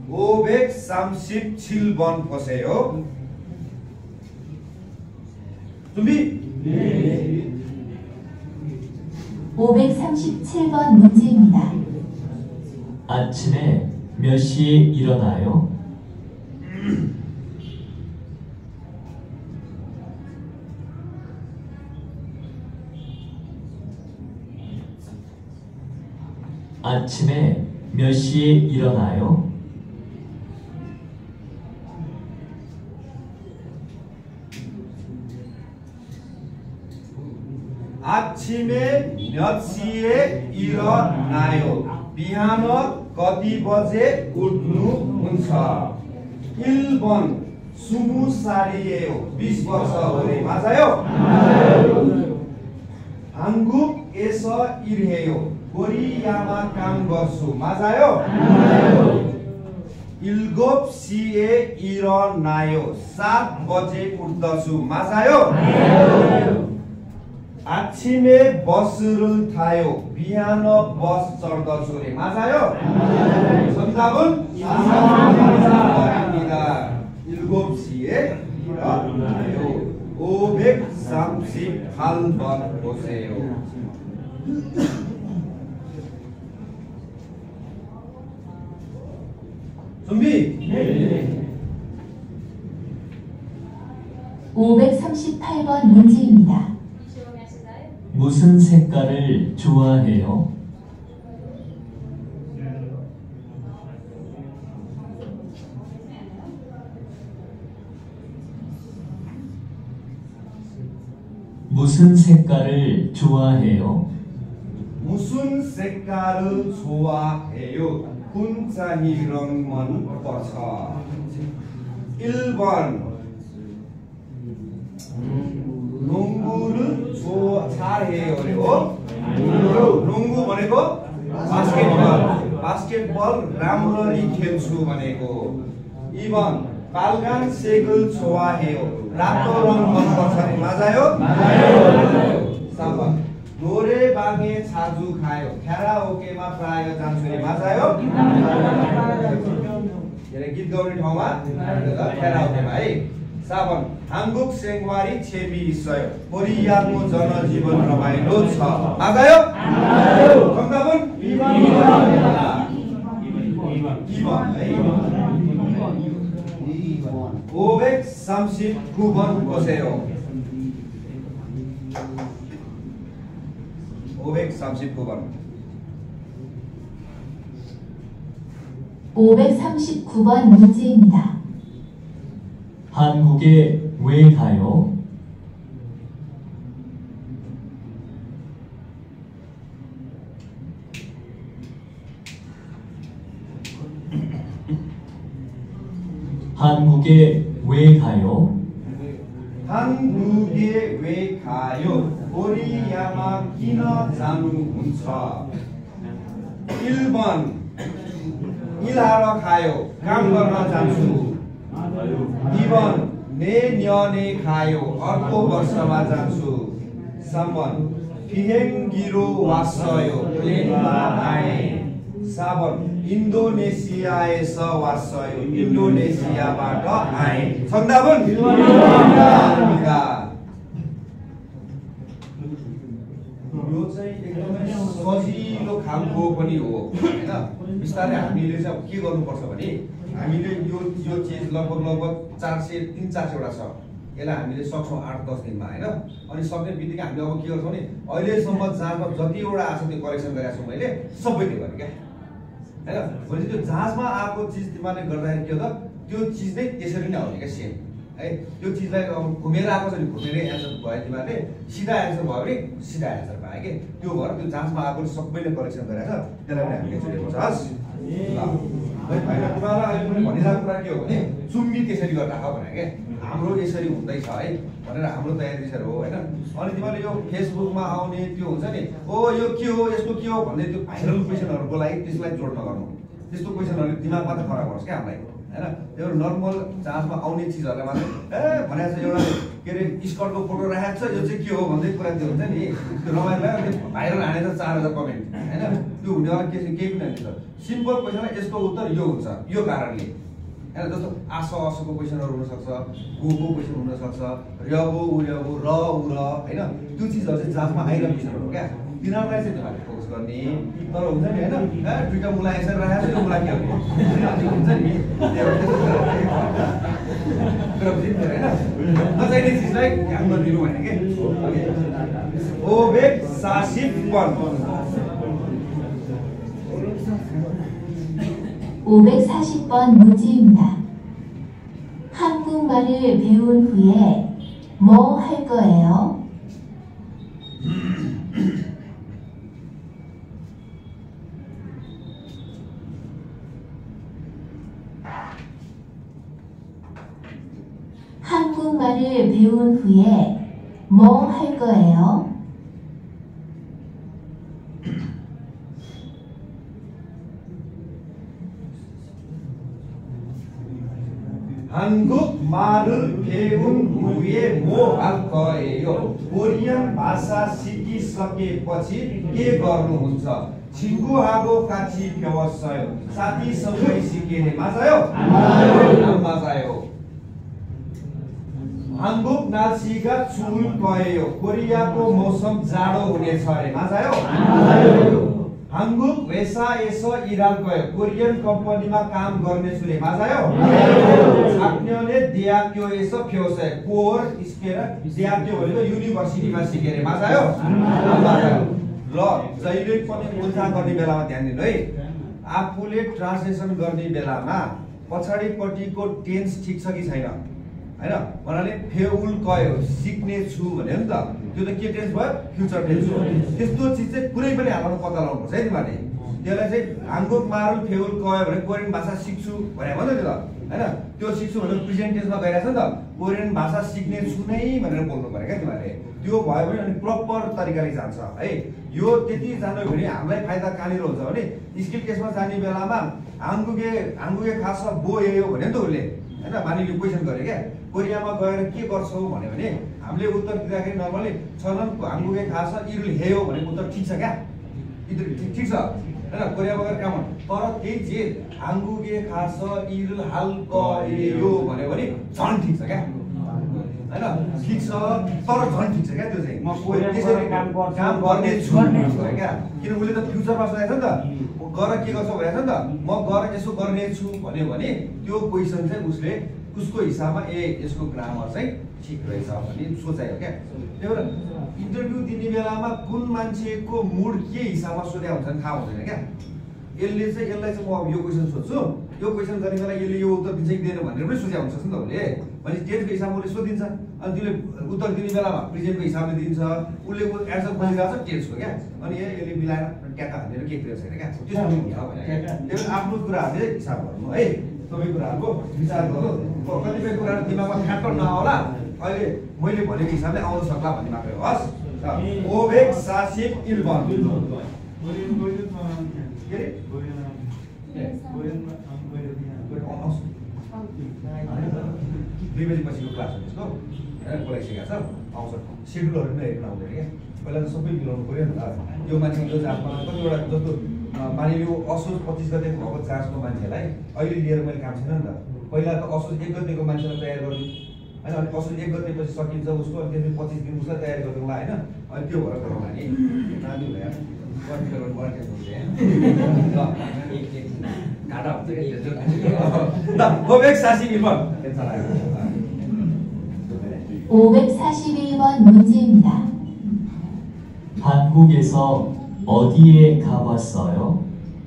537번 보세요. 준비? 네. 537번 문제입니다. 아침에 몇 시에 일어나요? 아침에 몇 시에 일어나요? 아침에 몇 시에 일어나요? 비하न कति बजे उठ्नुहुन्छ? 1번 20살이에요. 20वर्ष हुने 맞아요? 한국에서 일해요. 코리아मा काम गर्छु 맞아요? 7시에 일어나요. 7बजे उठ्दछु 맞아요? 아침에 버스를 타요. 비하न 버스 चढ्दछु रे 맞아요? 정답은 3번입니다. 7시에 일어나요. 538번 보세요. 준비? 538번 문제입니다. 무슨 색깔을 좋아해요? 무슨 색깔을 좋아해요? 무슨 색깔을 좋아해요? कुन चाहिँ रङ मन पर्छ? 1번 농구를 잘해요. 그리고 농구 भनेको बास्केटबल राम्ररी खेल्छु भनेको. 2번 빨간색을 좋아해요. रातो रङ मन पर्छ नि 맞아요? 3번 노래방에 자주 가요. 캐라오케मा प्राय जान्छु नि 맞아요? गीत गाउने ठाउँमा 캐라오케मा है. 4번 한국 생활이 재미있어요. 코리아도 जनजीवन रमाइलो छ 맞아요? 정답은 2번입니다. 539번 보세요. 539번. 539번 문제입니다. 한국에 왜 가요? 한국에 왜 가요? 한국에 왜 가요? 코리아마 किन जानुहुन्छ? 1번 일하러 가요. काम गर्न जान्छु. 2번 내년에 가요. अर्को वर्षमा जान्छु. 3번 비행기로 왔어요. प्लेनमा आए. 4번 인도네시아에서 왔어요. 인도네시아बाट आए. 정답은 1번입니다. यो चाहिँ एकदमै सजिलो कामको पनि हो हैन. बिस्तारै हामीले चाहिँ के गर्नुपर्छ भने हामीले यो चीज लगभग 300-400 वटा छ. यसलाई हामीले सक्छौं 8-10 दिनमा हैन. अनि सक्ने बित्तिकै हामीले अब के गर्छौं भने अहिलेसम्म जाँचमा जति वटा आछ त्यो करेक्सन गरेको छु मैले सबै त्यो गरे क्या हैन. भने त्यो जाँचमा आएको चीज तिमीले गर्दाखेरि के हो त त्यो चीज नै त्यसरी नै आउने क्या सेम है. त्यो चीजलाई अब घुमेर आएको छ नि घुमेरै एन्सर भयो तिमीले सिधा एन्सर भयो भने सिधा एन्सर पाए के. त्यो भएर त्यो जाँचमा आएको सबैले करेक्सन गरेछ त्यसलाई पनि हामीले जोडेको छ. हस् ल भाइ तिमीलाई अहिले पनि भनिरहेको कुरा के हो भने चुम्बी त्यसरी गरेर राख भने के हाम्रो यसरी हुँदैछ है भनेर हाम्रो तयारी त्यसरी हो हैन. अनि तिमीले यो फेसबुकमा आउने त्यो हुन्छ नि ओ यो के हो यसको के हो भन्ने त्यो भाइरल क्वेशनहरुको लागि त्यसलाई जोड्न गर्नु. त्यस्तो क्वेशनहरु दिमागमा त खराब गर्छ के हामीलाई हैन त्यो नर्मल जाँचमा आउने चिजहरुलाई मात्र भनेको छ एउटा के रे स्कर्टको फोटो राखेको छ यो चाहिँ के हो भन्दै कुरा त्यो हुन्छ नि त्यो रमाइलो लाग्यो भाइरल हानेछ 4000 कमेन्ट हैन त्यो हुनेवाला केही पनि हैन सिम्पल क्वेशनमा यसको उत्तर यो हुन्छ यो कारणले हैन जस्तो आस असको क्वेशनहरु हुन सक्छ गोको क्वेशन हुन सक्छ रगो उरगो र उर हैन त्यो चिजहरु चाहिँ जाँचमा आइरहेको क्वेशनहरु हो क्या तिनीहरुलाई चाहिँ तपाईले फोकस गर्ने तर हुन्छ नि हैन दुईटा मुला यसरी राखेको छ यो मुला के हो हुन्छ नि नचाहिने चिजलाई ध्यान नदिनु भने के ओबेक सासिपन 540번 문제입니다. 한국말을 배운 후에 뭐 할 거예요? 한국말을 배운 후에 뭐 할 거예요? 한국말을 배운 후에 뭐 할 거예요? 코리안 भाषा सिकिसकेपछि के गर्नुहुन्छ? 친구하고 같이 배웠어요. साथीसँगै सिकेँ. 맞아요? 맞아요. 한국 날씨가 추울 거예요. 코리아고 मौसम जाडो हुनेछ अरे. 맞아요? 한국 회사에서 일할 거예요. 코리안 컴퍼니मा काम गर्नेछु रे. 맞아요? 작년에 대학교에서 배웠어요. कोर स्केर 대학교 भनेको युनिभर्सिटीमा सिके रे. 맞아요? 맞아요. ल जहिले पनि उल्था गर्ने बेलामा ध्यान दिनु है. आफूले ट्रान्सलेसन गर्ने बेलामा पछाडीपट्टिको टेन्स ठीक छ कि छैन हैन भन्नाले फेउल कयो सिक्ने छु भन्यो नि त त्यो त के टेन्स भयो फ्युचर टेन्स हो त्यस्तो चीज चाहिँ कुनै पनि हालतमा पत्ता लगाउनु पर्छ है तिमीले त्यसलाई चाहिँ हाङ्गुक मारुल फेउल कयो भने कोरियन भाषा सिक्छु भने भन्नु नि त हैन त्यो सिक्छु भने प्रेजेन्ट टेन्समा गइरहेछ नि त कोरियन भाषा सिक्ने छु नै भनेर बोल्नु पर्यो क्या तिमीले त्यो भयो भने अनि प्रपर तरिकाले जान्छ है यो त्यति जान्यो भने हामीलाई फाइदा कहाँनिर हुन्छ भने स्किल केसमा जाने बेलामा हाङ्गुके खास बोयो भने नि त उसले हैन मानिले क्वेशन गरे क्या कोरियामा गएर के गर्छौ भन्यो भने हामीले उत्तर दिँदाखेरि नर्मली छनन हाङ्गुके खास इरुल हेयो भने उत्तर ठीक छ क्या ठीक छ हैन कोरियामा गएर काम तर त्यही जे हाङ्गुके खास इरुल हाल गयो भन्यो भने झन् ठीक छ क्या हैन ठीक छ तर झन् ठीक छ क्या त्यो चाहिँ म त्यसरी काम गर्ने छु क्या किन उसले त फ्युचरमा सोचेको छ नि त गर के गर्छ भनेको छ नि त म गर यसो गर्ने छु भन्यो भने त्यो क्वेशन चाहिँ उसले उसको हिसाबमा यसको ग्रामर चाहिँ ठीक रहेछ भन्ने सोचाइ हो क्या त्यही भएर इन्टरभ्यु दिने बेलामा कुन मान्छेको मुड के हिसाबमा सोधेको हुन्छ नि थाहा हुँदैन क्या यसलाई चाहिँ म अब यो क्वेशन सोध्छु यो क्वेशन गर्ने बेला यसले यो उत्तर दिन्छ कि दिएन भनेर पनि सोचेको हुन्छ नि त उसले भने टेन्सको हिसाबमा उसले सोधिन्छ अनि त्यसले उत्तर दिने बेलामा प्रेजेन्टको हिसाबले दिन्छ उसले एन्सर खोजिरहेको छ टेन्सको क्या अनि यसले मिलाएर ट्याक्का हानेर केही कुरा छैन क्या त्यस्तो हुन्छ त्यही आफ्नो कुराहरूले हिसाब गर्नु है सबै कुराहरूको विचार गर्नु कतिपय कुराहरू दिमागमा फ्याक्टर नआउला अहिले मैले भनेको हिसाबले आउन सक्ला भन्ने मात्रै हो हस् ओभेक सासिप इल्बन दुई बजीपछिको क्लास हो त्यसको बोलाइसकेको छ आउँछ सेड्युलहरू पनि हेर्नु आउँदैन क्या पहिला त सबै मिलाउनु पऱ्यो नि त यो मान्छे यो जातमा कतिवटा जस्तो मानिलियो असोज 25 गते भएको जाँचको मान्छेलाई अहिले लिएर मैले काम छैन नि त पहिला त असोज 1 गतेको मान्छेलाई तयार गर्नु हैन अनि असोज 1 गतेपछि सकिन्छ उसको अनि त्यसपछि 25 दिन उसलाई तयार गर्नुला हैन अनि त्यो भएर गरौँला नि नानी भएर कन्ट्रोल गर्ने हुन्छ ल एक घाटा हुन्छ के ल ओभेक सासी इल्बन 541번 문제입니다. 한국에서 어디에 가봤어요?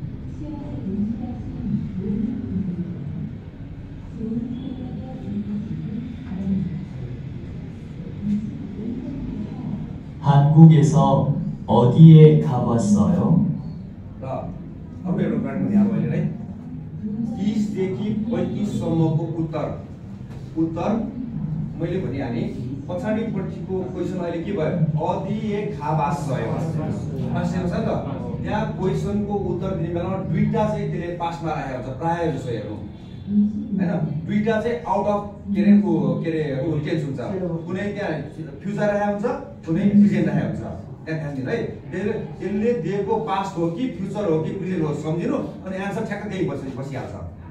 한국에서 어디에 가봤어요? अब एउटा प्रश्न यहाँ मैले है 30 देखि 35 सम्मको उत्तर मैले भनिहाले पछाडीपट्टिको क्वेशन अहिले के भयो अदिए खाबासयो मान्छे छ नि त त्यहाँ क्वेशनको उत्तर दिने बेलामा दुईटा चाहिँ त्यसले पासमा राखेको छ प्राय जसो हेर्नु हैन दुईटा चाहिँ आउट अफ के अरे टेन्स हुन्छ कुनै त्यहाँ फ्युचर राखेको हुन्छ कुनै प्रेजेन्ट राखेको हुन्छ त्यहाँ ध्यान है त्यसले दिएको पास्ट हो कि फ्युचर हो कि प्रेजेन्ट हो सम्झिनु अनि एन्सर ठ्याक्क त्यही बसिहाल्छ